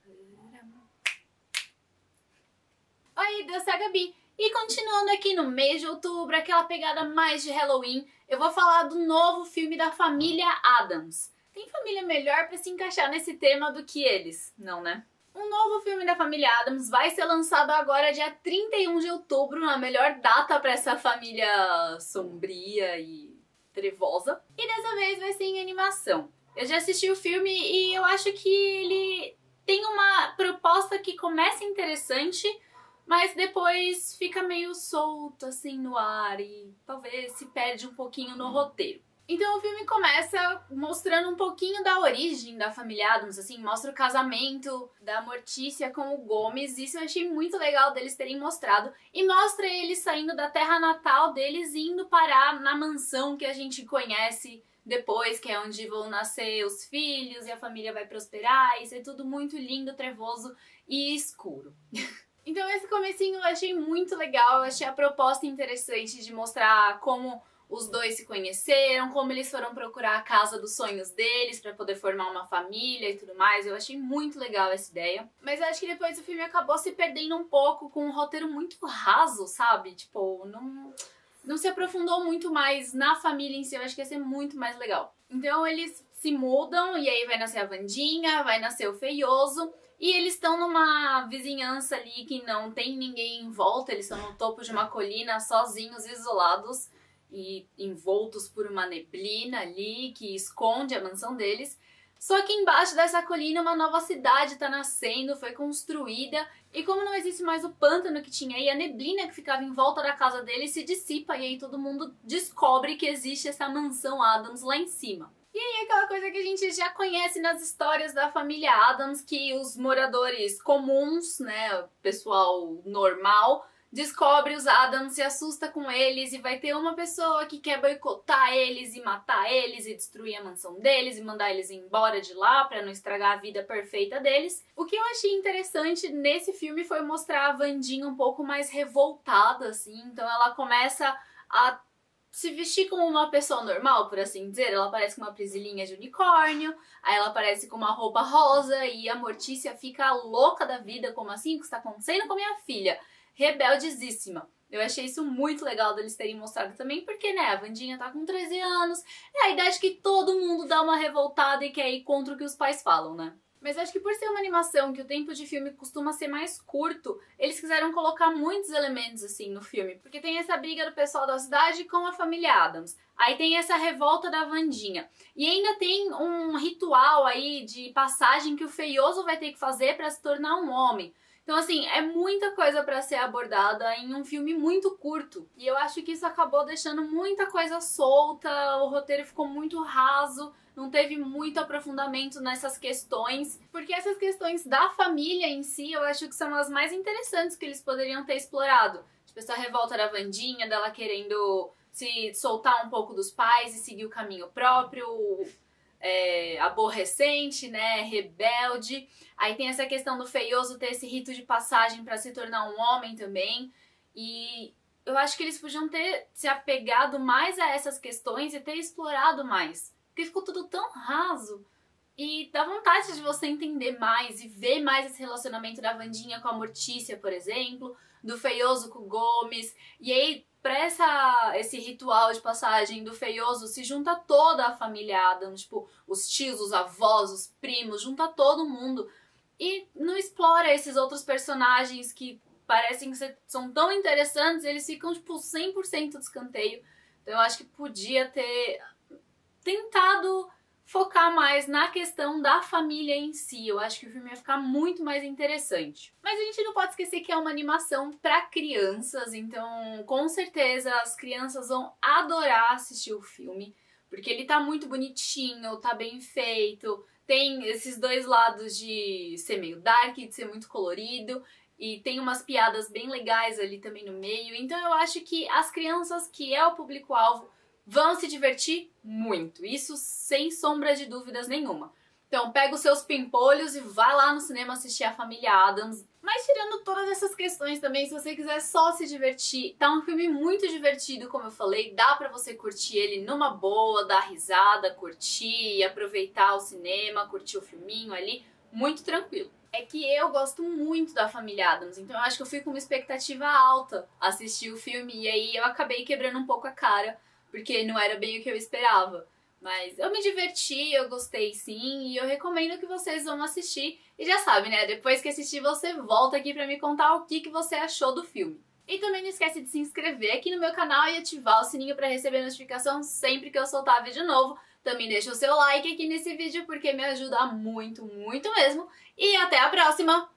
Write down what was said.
Oi, eu sou a Gabi. E continuando aqui no mês de outubro, aquela pegada mais de Halloween, eu vou falar do novo filme da família Addams. Tem família melhor pra se encaixar nesse tema do que eles, não, né? Um novo filme da família Addams vai ser lançado agora dia 31 de outubro, na melhor data pra essa família sombria e trevosa. E dessa vez vai ser em animação. Eu já assisti o filme e eu acho que ele tem uma proposta que começa interessante, mas depois fica meio solto assim no ar e talvez se perde um pouquinho no roteiro. Então o filme começa mostrando um pouquinho da origem da família Addams, assim, mostra o casamento da Mortícia com o Gomes, isso eu achei muito legal deles terem mostrado, e mostra eles saindo da terra natal deles e indo parar na mansão que a gente conhece depois, que é onde vão nascer os filhos e a família vai prosperar, isso é tudo muito lindo, trevoso e escuro. Então esse comecinho eu achei muito legal, eu achei a proposta interessante de mostrar como os dois se conheceram, como eles foram procurar a casa dos sonhos deles pra poder formar uma família e tudo mais. Eu achei muito legal essa ideia. Mas eu acho que depois o filme acabou se perdendo um pouco com um roteiro muito raso, sabe? Tipo, não se aprofundou muito mais na família em si, eu acho que ia ser muito mais legal. Então eles se mudam e aí vai nascer a Wandinha, vai nascer o Feioso. E eles estão numa vizinhança ali que não tem ninguém em volta, eles estão no topo de uma colina, sozinhos, isolados e envoltos por uma neblina ali que esconde a mansão deles. Só que embaixo dessa colina uma nova cidade está nascendo, foi construída, e como não existe mais o pântano que tinha aí, a neblina que ficava em volta da casa deles se dissipa e aí todo mundo descobre que existe essa mansão Addams lá em cima. E aí aquela coisa que a gente já conhece nas histórias da família Addams, que os moradores comuns, né, o pessoal normal, descobre os Addams, se assusta com eles e vai ter uma pessoa que quer boicotar eles e matar eles e destruir a mansão deles e mandar eles embora de lá pra não estragar a vida perfeita deles. O que eu achei interessante nesse filme foi mostrar a Wandinha um pouco mais revoltada, assim, então ela começa a se vestir como uma pessoa normal, por assim dizer. Ela aparece com uma prisilinha de unicórnio, aí ela aparece com uma roupa rosa e a Mortícia fica louca da vida, como assim? O que está acontecendo com a minha filha? Rebeldezíssima. Eu achei isso muito legal deles terem mostrado também, porque, né, a Wandinha tá com 13 anos, é a idade que todo mundo dá uma revoltada e quer ir contra o que os pais falam, né? Mas acho que por ser uma animação que o tempo de filme costuma ser mais curto, eles quiseram colocar muitos elementos assim no filme. Porque tem essa briga do pessoal da cidade com a família Addams. Aí tem essa revolta da Wandinha. E ainda tem um ritual aí de passagem que o Feioso vai ter que fazer pra se tornar um homem. Então, assim, é muita coisa pra ser abordada em um filme muito curto. E eu acho que isso acabou deixando muita coisa solta, o roteiro ficou muito raso, não teve muito aprofundamento nessas questões. Porque essas questões da família em si, eu acho que são as mais interessantes que eles poderiam ter explorado. Tipo, essa revolta da Wandinha, dela querendo se soltar um pouco dos pais e seguir o caminho próprio, aborrecente, né, rebelde. Aí tem essa questão do Feioso ter esse rito de passagem para se tornar um homem também. E eu acho que eles podiam ter se apegado mais a essas questões e ter explorado mais. Porque ficou tudo tão raso. E dá vontade de você entender mais e ver mais esse relacionamento da Wandinha com a Mortícia, por exemplo, do Feioso com o Gomes. E aí, pra esse ritual de passagem do Feioso, se junta toda a família Addams, tipo, os tios, os avós, os primos, junta todo mundo. E não explora esses outros personagens que parecem que são tão interessantes, eles ficam, tipo, 100% de escanteio. Então eu acho que podia ter tentado focar mais na questão da família em si. Eu acho que o filme ia ficar muito mais interessante. Mas a gente não pode esquecer que é uma animação para crianças, então com certeza as crianças vão adorar assistir o filme, porque ele tá muito bonitinho, tá bem feito, tem esses dois lados de ser meio dark, de ser muito colorido, e tem umas piadas bem legais ali também no meio. Então eu acho que as crianças, que é o público-alvo, vão se divertir muito, isso sem sombra de dúvidas nenhuma. Então pega os seus pimpolhos e vai lá no cinema assistir a família Addams. Mas tirando todas essas questões também, se você quiser só se divertir, tá um filme muito divertido, como eu falei, dá pra você curtir ele numa boa, dar risada, curtir, aproveitar o cinema, curtir o filminho ali, muito tranquilo. É que eu gosto muito da família Addams, então eu acho que eu fui com uma expectativa alta assistir o filme e aí eu acabei quebrando um pouco a cara, porque não era bem o que eu esperava. Mas eu me diverti, eu gostei sim, e eu recomendo que vocês vão assistir. E já sabe, né? Depois que assistir, você volta aqui pra me contar o que você achou do filme. E também não esquece de se inscrever aqui no meu canal e ativar o sininho pra receber notificação sempre que eu soltar vídeo novo. Também deixa o seu like aqui nesse vídeo porque me ajuda muito, muito mesmo. E até a próxima!